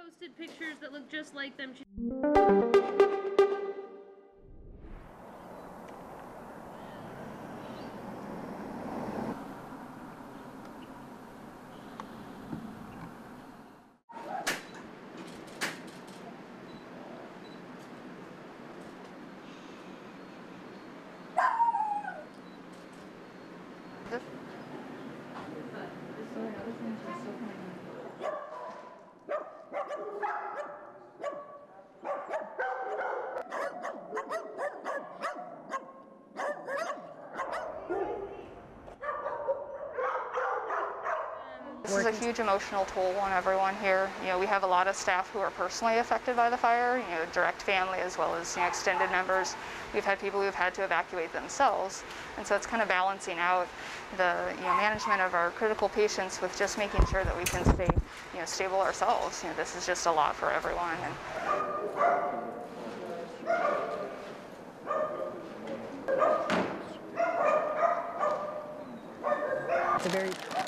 posted pictures that look just like them. This is a huge emotional toll on everyone here. You know, we have a lot of staff who are personally affected by the fire, you know, direct family as well as, you know, extended members. We've had people who've had to evacuate themselves, and so it's kind of balancing out the, you know, management of our critical patients with just making sure that we can stay, you know, stable ourselves. You know, this is just a lot for everyone. It's a very